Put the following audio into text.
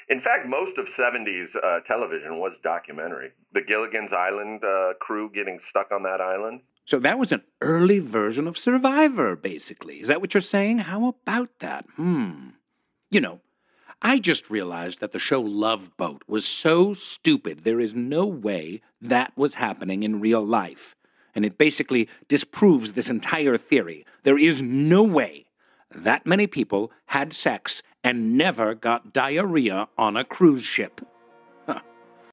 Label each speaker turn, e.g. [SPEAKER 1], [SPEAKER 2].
[SPEAKER 1] In fact, most of 70s television was documentary. The Gilligan's Island crew getting stuck on that island.
[SPEAKER 2] So that was an early version of Survivor, basically. Is that what you're saying? How about that? You know, I just realized that the show Love Boat was so stupid there is no way that was happening in real life. And it basically disproves this entire theory. There is no way that many people had sex and never got diarrhea on a cruise ship.